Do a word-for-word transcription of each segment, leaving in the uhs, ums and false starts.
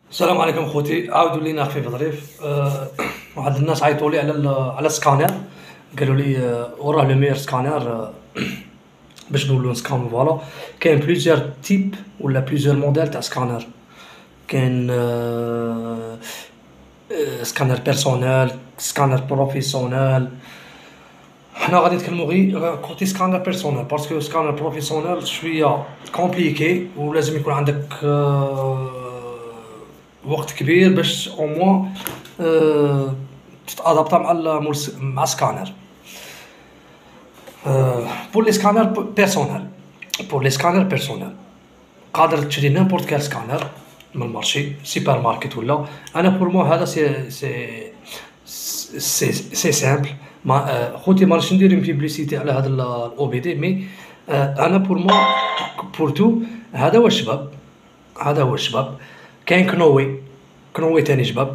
السلام عليكم خوتي، عاودوا لينا خفيف ظريف. أه واحد الناس عيطوا لي على ال- على السكانر. قالوا لي أه وراه لو ميور سكانر، أه باش نولوا نسكانو. فوالا، كاين بليزيور تيب ولا بليزيور موديل تاع سكانر. كاين أه أه سكانر بيرسونيل، سكانر بروفيسيونيل. حنا غادي نتكلموا غير كوتي سكانر بيرسونيل، باسكو سكانر بروفيسيونيل شويه كومبليكي ولازم يكون عندك آه، وقت كبير باش او موان تتادابتا مع المولس- مع سكانر. بور لي سكانر بيرسونيل، بور لي سكانر بيرسونيل قادر تشري نيمبورت كال سكانر من المارشي سوبر ماركت ولا. انا بور مو هذا سي سي سي سي سامبل. ما آه، خوتي ما رانيش ندير بيبليسيتي على هذا الاو بي دي، مي آه، انا بور مو بور تو هذا هو الشباب. هذا هو الشباب. كاين كنوي، كنوي تاني شباب.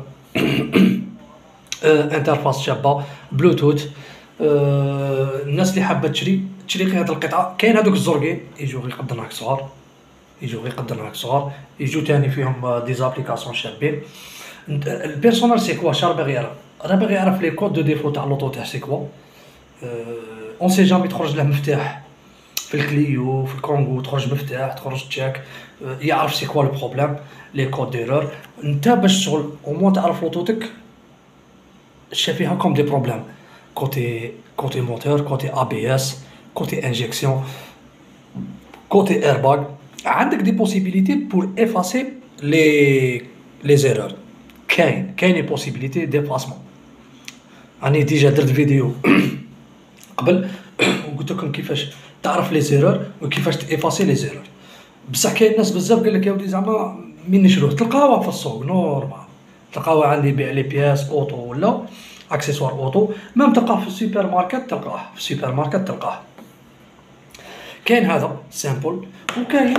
آه، انترفاس شابه، بلوتوث. آه، الناس اللي حابه تشري تشري غير هاد القطعه. كاين هادوك الزورقين يجوا غير قد نهاك صغار، يجوا غير قد نهاك صغار. يجوا تاني فيهم آه، دي زابليكاسيون شابين. انت- البيرسونال سي كوا؟ شا راه باغي يعرف، راه باغي يعرف لي كود دو ديفو تاع لوطو تاع سي كوا. اون سي جامي تخرج له مفتاح في الكليو في الكونغو، تخرج مفتاح تخرج تشيك. آه، يعرف سي كوا البروبليم، لي كود ديرور. انت باش شغل او موان تعرف لوطوتك شا فيها كوم دي بروبليم. كوتي كوتي موتور، كوتي اي بي اس، كوتي انجيكسيون، كوتي ايرباغ. عندك دي بوسيبيليتي بور افاسي لي لي زيرور. كاين كاين بوسيبيليتي ديفاسمون. راني ديجا درت فيديو قبل وقلت لكم كيفاش تعرف لي زيرور وكيفاش تافاسي لي زيرور. بصح كاين ناس بزاف قال لك يا ودي زعما من نشروه تلقاوها في السوق نورمال، تلقاوها عندي يبيع لي بياس اوتو ولا اكسسوار اوتو، ميم تلقاه في السوبر ماركت، تلقاه في السوبر ماركت تلقاه. كاين هذا سامبل، وكاين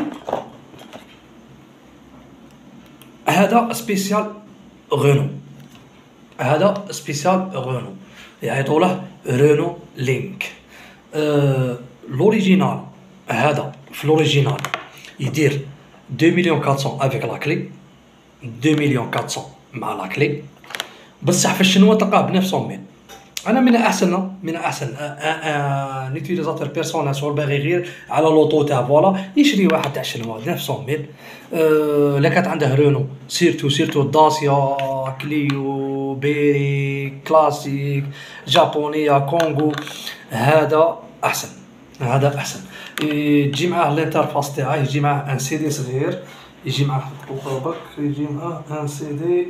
هذا سبيسيال غونو. هذا سبيسيال غونو، يعيطوا له رونو لينك. أه لوريجينال هذا في لوريجينال يدير deux مليون quatre cents افيك لا كلي، deux مليون quatre cents مع لا كلي. بصح في الشنوا تلقاه ب neuf cent mille. انا من احسن من احسن ان يوتيليزاتور بيرسونيل شغل باغي غير على لوطو تاع فوالا يشري واحد تاع شنوا neuf cent mille. أه لا كانت عنده رونو سيرتو سيرتو داسيا، كليو، بيري، كلاسيك، جابونية، كونغو، هذا احسن. هذا احسن. يجي معاه الانترفاس تاعه، يجي معاه ان سي دي صغير، يجي معاه قربك، يجي معاه ان سي دي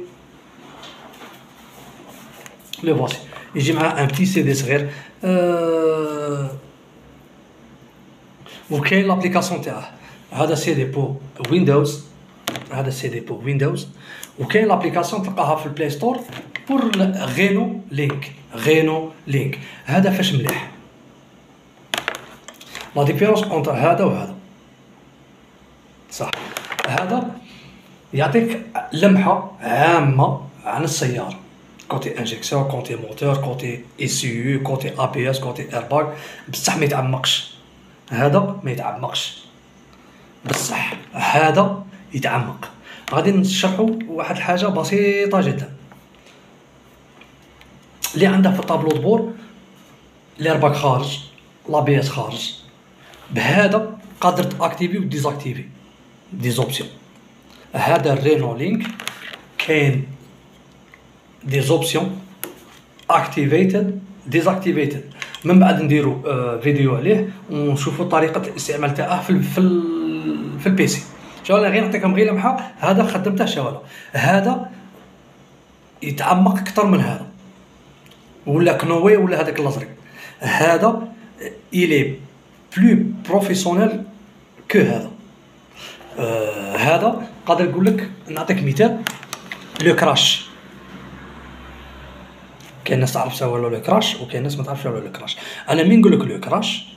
لو فوسي، يجي معاه ان بتي سي دي صغير. أه وكاين لابليكاسيون تاعه. هذا سي دي بو ويندوز، هذا سي دي بو ويندوز. وكاين لابليكاسيون تلقاها في البلاي ستور بور غينو لينك. غينو لينك هذا فاش مليح. لا ديفيرونس اونتر هذا وهذا صح، هذا يعطيك لمحة عامة عن السيارة، كوتي انجيكسيون، كوتي موتور، كوتي اي سي يو، كوتي ا بي اس، كوتي ايرباغ. بصح ما يتعمقش. هذا ما يتعمقش، بصح هذا يتعمق. غادي نشرحوا واحد الحاجة بسيطة جدا. اللي عنده في الطابلو دبور الايرباغ خارج، لا بي اس خارج، بهذا قادر تاكتيفي وديزاكتيفي دي زوبسيون. هذا الرينو لينك كاين دي زوبسيون اكتيفيتد ديزاكتيفيتد. من بعد نديرو آه فيديو عليه ونشوفوا طريقه الاستعمال تاعه في ال في ال في البيسي. شو انا غير نعطيكم غير لمحه. هذا خدمته شوالا، هذا يتعمق اكثر من هذا، ولا كنوي ولا هذاك الازرق. هذا الي بلو بروفيسيونيل كو هذا. آه هذا قادر نقول لك، نعطيك مثال، لو كراش. كاين ناس تعرف شنو هو لو كراش وكاين ناس ما تعرفش شنو هو لو كراش. انا مين نقول لك لو كراش؟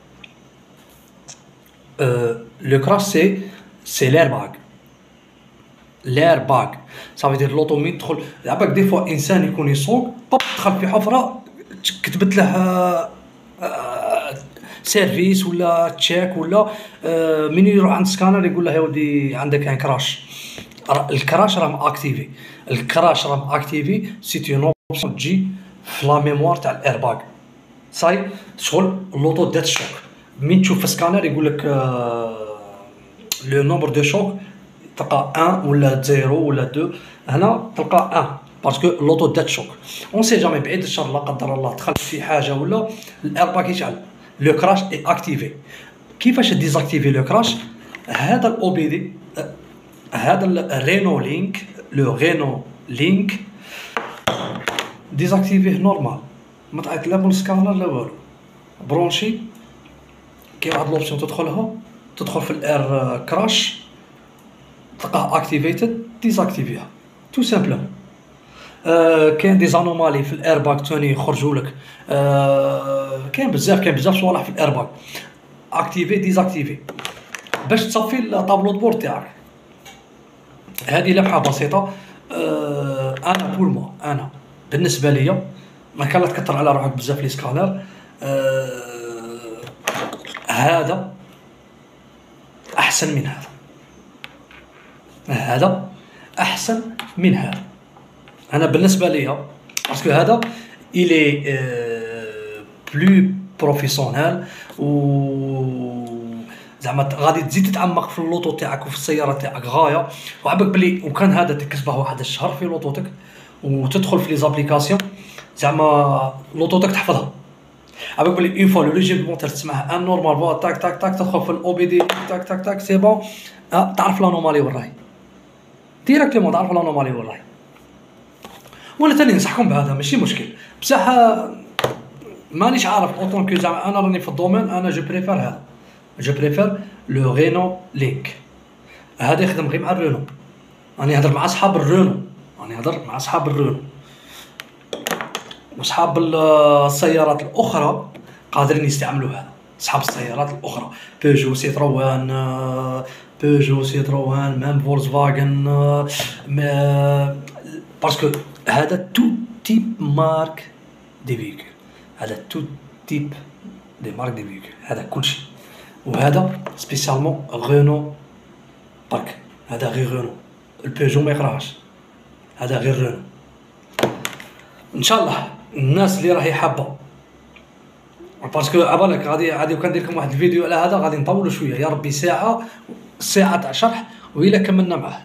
أه لو كراش سي سي ليرباغ. ليرباغ صافي دير لوطو مين تدخل عباك دي فوا انسان يكون يسوق طب دخل في حفره كتبت له أه أه سيرفيس ولا تشيك ولا أه من يروح عند سكانر يقول له يا ودي عندك ان كراش. الكراش راه اكتيفي، الكراش راه اكتيفي، سي اون اوبسيون تجي في لا ميموار تاع الايرباغ. صاي شغل لوطو ديت شوك، من تشوف في سكانر يقول لك لو نومبر دو شوك تلقى واحد ولا صفر ولا اثنين، هنا تلقى واحد باسكو لوطو ديت شوك. اون سي جامي بعيد الشر لا قدر الله دخلت في حاجه ولا الايرباغ يشعل، لو كراش اي اكتيفي. كيفاش ديزاكتيفي لو كراش؟ هذا الاو بي دي، هذا الرينو لينك، لو رينو لينك ديزاكتيفيه نورمال، ما تعيط لا بالسكانر لا والو، برونشي. كاين واحد لوبسيون تدخلها، تدخل في الاير كراش تلقاه اكتيفيتد، ديزاكتيفيها تو سامبلومون. آه كاين دي زانومالي في الايرباغ ثاني يخرجوا لك، آه كاين بزاف كاين بزاف صوالح في الايرباغ، اكتيفي ديزاكتيفي باش تصفي الطابلو دو بور تاعك. هذه لمحه بسيطه. آه انا بور مو انا بالنسبه ليا ما كان لا تكثر على روحك بزاف لي سكانر. آه هذا احسن من هذا، هذا احسن من هذا انا بالنسبه ليا، باسكو هذا الي بلو بروفيسيونيل، و زعما غادي تزيد تتعمق في اللوطو تاعك وفي السياره تاعك غايه. وعبك بلي وكان هذا تكسبه واحد الشهر في لوطوتك وتدخل في لي زابليكاسيون، زعما لوطوتك تحفظها. عبك بلي اون فوا لو ريجيمونتير تسمعها ان نورمال فوا تاك تاك تاك، تدخل في الاو بي دي تاك تاك تاك سي بون، أه تعرف لانومالي وين راهي ديريكتومون، تعرف لانومالي وين راهي. ولا تاني ننصحكم بهذا ماشي مشكل، بصح مانيش عارف اوطون كو زعما انا راني في الدومين، انا جو بريفير هذا، جو بريفير لو رينو لينك. هذا يخدم غير مع الرينو، راني نهضر مع اصحاب الرينو، راني نهضر مع اصحاب الرينو. وصحاب السيارات الاخرى قادرين يستعملوا هذا، اصحاب السيارات الاخرى بيجو سيتروان، بيجو سيتروان ميم فولكسفاغن، باسكو هذا تو تيب مارك دي فيكول، هذا تو تيب دي مارك دي فيكول، هذا كلشي. وهذا سبيسيالمون رينو برك، هذا غير رينو، البيجو ما يقراهاش، هذا غير رينو. ان شاء الله الناس اللي راهي حابه، باسكو عبالك غادي غادي كندير لكم واحد الفيديو على هذا غادي نطولوا شويه، يا ربي ساعه ساعه تاع شرح وإلا كملنا معاه.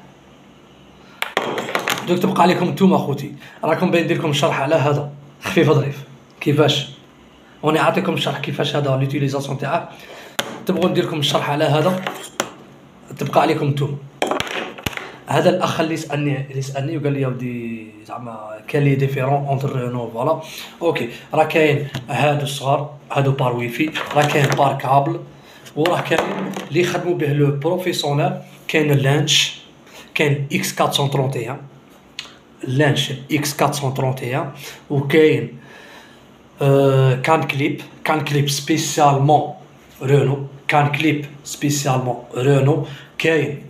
دوك تبقى عليكم نتوما خوتي، راكم باين ندير لكم الشرح على هذا خفيف ظريف كيفاش، وني عطيكم الشرح كيفاش هذا ليوتيليزاسيون تاعه. تبغوا ندير لكم الشرح على هذا تبقى عليكم نتوما. هذا الاخ اللي سالني اللي سالني وقال لي يا ودي زعما كاين لي ديفيرون اونتر رينو فوالا اوكي، راه كاين هادو الصغار هادو بار ويفي، راه كاين بار كابل، وراه كاين اللي يخدموا به لو بروفيسيونيل، كاين اللانش، كاين اكس أربعمية وواحد وثلاثين، اللانش اكس أربعمية وواحد وثلاثين، وكاين آه كان كليب، كان كليب سبيسيالمون رينو، كان كليب سبيسيالمون رينو، كاين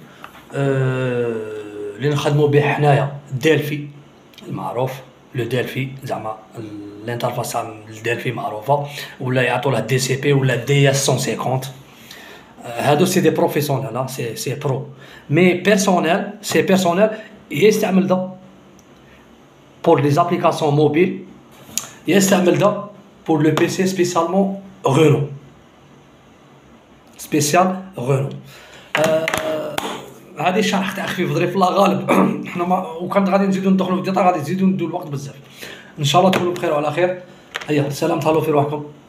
اللي نخدموا به حنايا ديلفي المعروف، لو ديلفي زعما الانترفاس تاع الديلفي معروفه، ولا يعطوا له دي سي بي ولا دي اس مية وخمسين. هادو سي دي بروفيسيونيل، سي سي برو، مي بيرسونيل سي بيرسونيل يستعمل دا بور لي زابليكاسيون موبيل، يستعمل دا بور لو بي سي سبيسيالمون رينو، سبيسيال رينو. هذه الشرح تاع خفيف ظريف الله غالب. حنا ما وكان غادي نزيدو ندخلو في الديتا غادي تزيدو ندو الوقت بزاف. ان شاء الله تكونوا بخير وعلى خير. هيا سلام، تهلاو في روحكم.